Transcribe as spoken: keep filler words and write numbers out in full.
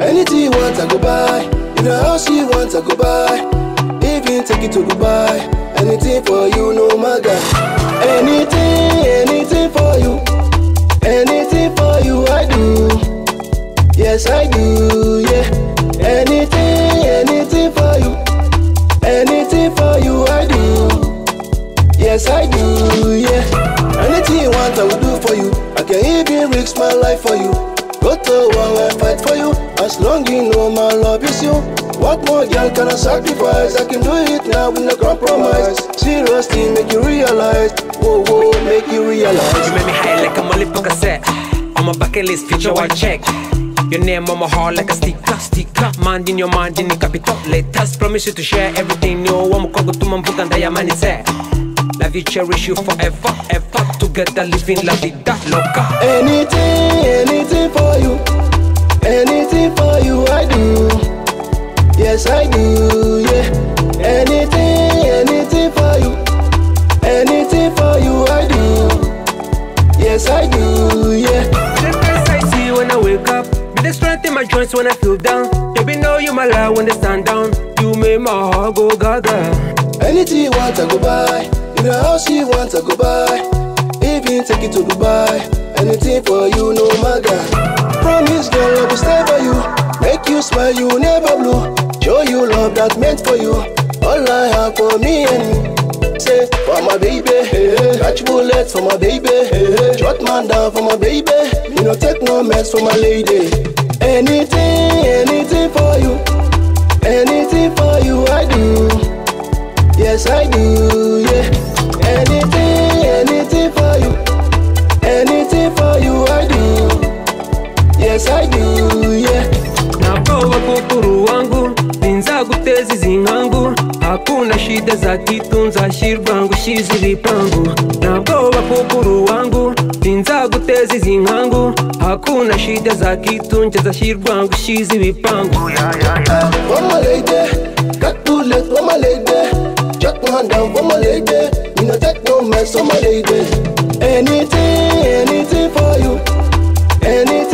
Anything you want, I go buy. If the house you want, I go buy. Even take it to Dubai. Anything for you, no matter. Anything, anything for you. Anything for you, I do. Yes, I do, yeah. Anything, anything for you. Anything for you, I do. Yes, I do, yeah. Anything you want, I will do for you. I can even risk my life for you. Go to war and fight for you. As long you know my love is you. What more girl can I sacrifice? I can do it now with no compromise. Seriously, make you realize. Whoa, whoa, make you realize. You make me high like a molly cassette. On my bucket list, feature I check. Your name on my heart like a sticker, sticker. Mind in your mind, in the capital. Latest promise you to share everything. You want to go to my book and diamond is there. Love you, cherish you forever, ever. Together living la vida loca. Anything, anything for you. Anything for you, I do. Yes, I do, yeah. Anything, anything for you. Anything for you, I do. Yes, I do, yeah. The first I see you when I wake up. Be the strength in my joints when I feel down. Baby, know you my love when they stand down. You make my heart go gaga. Anything you want, I go buy. If the house you want, I go buy. Even take it to Dubai. Anything for you, no matter. Promise, girl, I will stay by you. Make you smile, you never blue. Show you love that meant for you. All I have for me and you. Say, for my baby, hey, hey. Catch bullets for my baby, hey, hey. Shot man down for my baby. You know, take no mess for my lady. Anything, anything for you. Anything for you, I do. Yes, I do, yeah. Anything, anything for you. Anything for you, I do. Yes, I do, yeah. Napowa kukuru wangu, ninza gutezi zingangu. Hakuna shida za kitu, nza shirbangu shizili pangu. Napowa kukuru wangu, ninza gutezi zingangu. Hakuna shida za kitu, nza shirbangu shizili pangu. For my lady, got too late for my lady. Shut my hand down for my lady. You know take no mess for my lady. Anything, anything for you. Anything